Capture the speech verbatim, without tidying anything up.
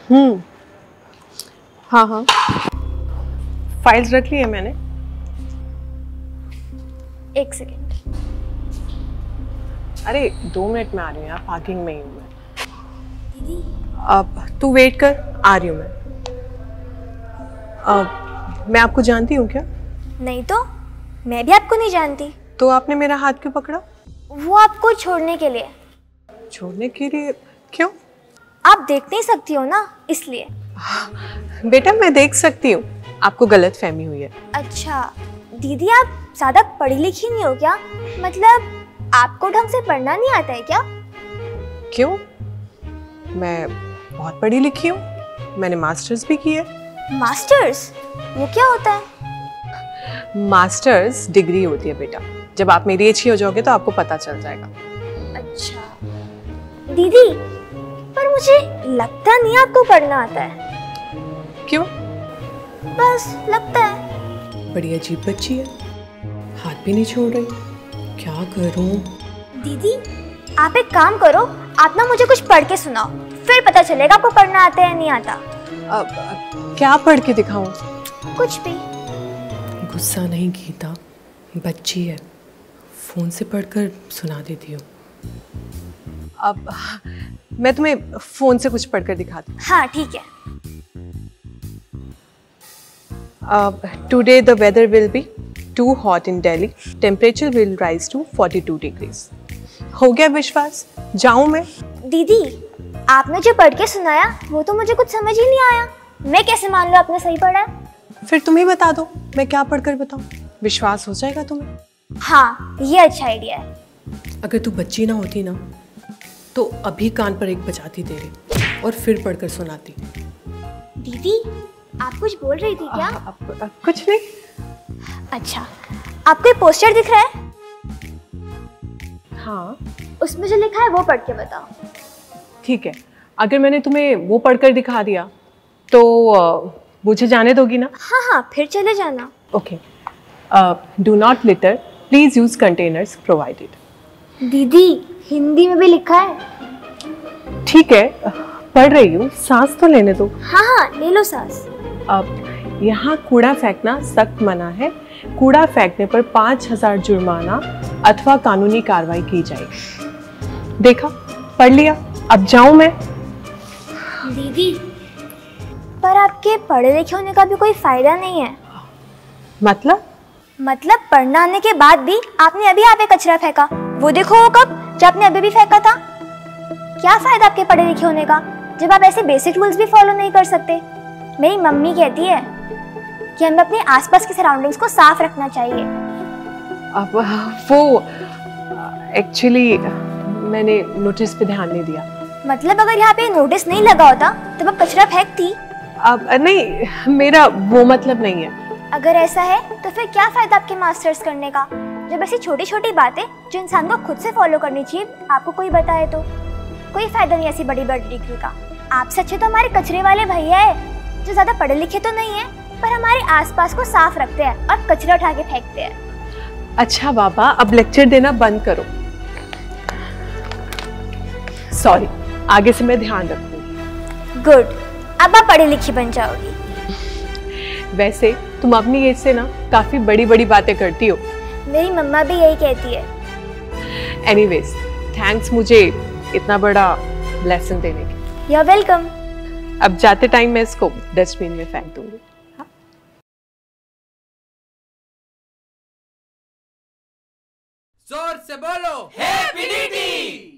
हम्म, हाँ हाँ, फाइल्स रख ली है मैंने। एक सेकेंड। अरे दो मिनट में आ रही हूँ यार, पार्किंग में ही हूँ मैं। दीदी अब तू वेट कर, आ रही हूँ मैं। अब मैं आपको जानती हूँ क्या? नहीं तो, मैं भी आपको नहीं जानती। तो आपने मेरा हाथ क्यों पकड़ा? वो आपको छोड़ने के लिए। छोड़ने के लिए? क्यों? आप देख नहीं सकती हो ना, इसलिए। बेटा मैं देख सकती हूँ, आपको गलत फहमी हुई है। अच्छा दीदी, आप ज्यादा पढ़ी लिखी नहीं हो क्या? मतलब आपको ढंग से पढ़ना नहीं आता है क्या? क्यों? मैं बहुत पढ़ी लिखी हूँ, मैंने मास्टर्स भी की है। मास्टर्स? वो क्या होता है? मास्टर्स डिग्री होती है बेटा, जब आप मेरी एज की हो जाओगे तो आपको पता चल जाएगा। अच्छा दीदी, पर मुझे लगता नहीं आपको पढ़ना आता है। क्यों? बस लगता है। बड़ी अजीब बच्ची है, हाथ भी नहीं छोड़ रही, क्या करूं? दीदी आप एक काम करो, आप ना मुझे कुछ पढ़ के सुनाओ, फिर पता चलेगा आपको पढ़ना आता है या नहीं आता। अब, अब क्या पढ़ के दिखाऊं? कुछ भी। गुस्सा नहीं गीता, बच्ची है, फोन से पढ़कर सुना देती हूँ। अब मैं तुम्हें फोन से कुछ पढ़कर दिखाती हूँ। हाँ ठीक है। Today the weather will be too hot in Delhi, temperature will rise to forty two degrees. हो गया विश्वास? जाऊं मैं? दीदी आपने जो पढ़ के सुनाया वो तो मुझे कुछ समझ ही नहीं आया, मैं कैसे मान लो आपने सही पढ़ा है? फिर तुम ही बता दो, मैं क्या पढ़कर बताऊं, विश्वास हो जाएगा तुम्हें? हाँ ये अच्छा आइडिया है। अगर तू बच्ची ना होती ना तो अभी कान पर एक बजाती तेरे और फिर पढ़कर सुनाती। दीदी आप कुछ बोल रही थी क्या? आ, आ, आ, कुछ नहीं। अच्छा, आपको ये पोस्टर दिख रहा है? हाँ। उसमें जो लिखा है वो पढ़ के बताओ। ठीक है, अगर मैंने तुम्हें वो पढ़कर दिखा दिया तो uh, मुझे जाने दोगी ना? हाँ हाँ फिर चले जाना। Okay. Do not litter, please use containers provided. दीदी हिंदी में भी लिखा है। ठीक है, पढ़ रही हूँ, सांस तो लेने दो। हाँ हाँ ले लो सांस। अब यहाँ कूड़ा फेंकना सख्त मना है, कूड़ा फेंकने पर पाँच हजार जुर्माना अथवा कानूनी कार्रवाई की जाएगी। देखा, पढ़ लिया, अब जाऊं मैं? दीदी पर आपके पढ़े लिखे होने का भी कोई फायदा नहीं है। मतलब? मतलब पढ़ना आने के बाद भी आपने अभी आप कचरा फेंका, वो देखो वो कब, जब आपने अभी भी फेंका था। क्या फायदा आपके पढ़े लिखे होने का जब आप ऐसे बेसिक रूल्स भी फॉलो नहीं कर सकते। मेरी मम्मी कहती है कि हमें अपने आसपास की सराउंडिंग्स को साफ रखना चाहिए। अब वो एक्चुअली मैंने नोटिस पे ध्यान नहीं दिया। मतलब अगर यहाँ पे नोटिस नहीं लगा होता तब आप कचरा फेंकती? अब नहीं, मेरा वो मतलब नहीं है। अगर ऐसा है तो फिर क्या फायदा आपके मास्टर्स करने का, जब ऐसी छोटी छोटी बातें जो इंसान को खुद से फॉलो करनी चाहिए आपको कोई बताए तो? कोई फायदा नहीं ऐसी बड़ी बड़ी डिग्री का। आपसे अच्छे तो हमारे कचरे वाले भैया है जो ज्यादा पढ़े लिखे तो नहीं है पर हमारे आसपास को साफ रखते हैं और कचरा उठा के फेंकते हैं। अच्छा बाबा, अब लेक्चर देना बंद करो। सॉरी, आगे से मैं ध्यान रखूंगी। गुड, अब आप पढ़ी लिखी बन जाओगी। वैसे तुम अपनी एज से ना काफी बड़ी बड़ी बातें करती हो। मेरी मम्मा भी यही कहती है। एनीवेज, थैंक्स मुझे इतना बड़ा लेसन देने की। You are welcome. अब जाते टाइम मैं इसको डस्टबिन में फेंक दूंगी। जोर से बोलो, हैप्पी डी डी।